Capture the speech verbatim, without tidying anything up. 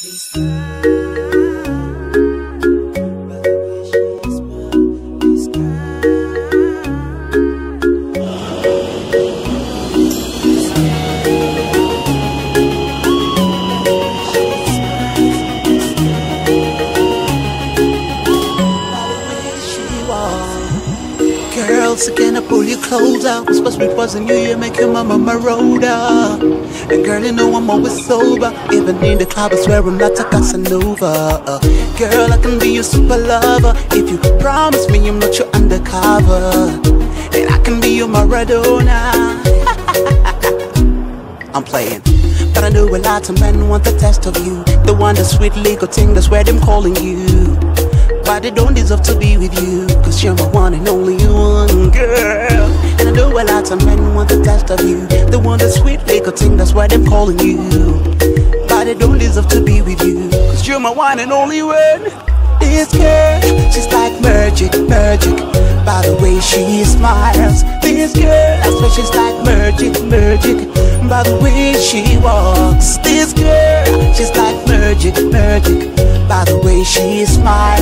Girls, again I pull your clothes out. It's supposed to be buzzing you, you make your mama marauder. And girl, you know I'm always sober. Even in the club, I swear I'm not a Casanova. uh, Girl, I can be your super lover if you promise me I'm not your undercover. And I can be your Maradona. I'm playing, but I know a lot of men want the test of you. The one the sweet legal thing, that's where them calling you. But they don't deserve to be with you, cause you're my one and only one, girl. And I know a lot of men want the test of you. They want the sweet little thing, that's why they're calling you. But they don't deserve to be with you, cause you're my one and only one. This girl, she's like magic, magic, by the way she smiles. This girl, I swear she's like magic, magic, by the way she walks. This girl, she's like magic, magic, by the way she smiles.